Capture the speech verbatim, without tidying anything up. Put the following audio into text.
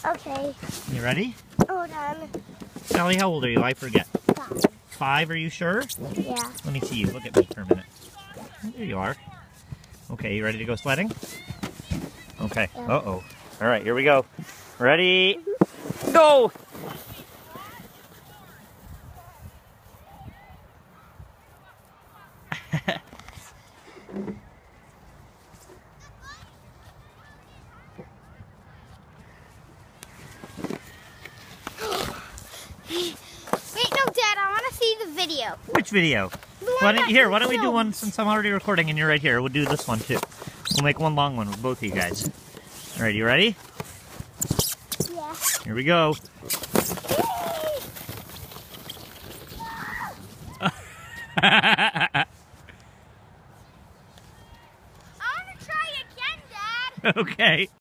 Okay. You ready? Hold on. Sally, how old are you? I forget. Five. Five, are you sure? Yeah. Let me see you. Look at me for a minute. There you are. Okay, you ready to go sledding? Okay. Yeah. Uh-oh. All right, here we go. Ready? Go! Wait, no, Dad, I want to see the video. Which video? Why don't, here, why don't we do one since I'm already recording and you're right here. We'll do this one too. We'll make one long one with both of you guys. All right, you ready? Yeah. Here we go. I want to try again, Dad. Okay.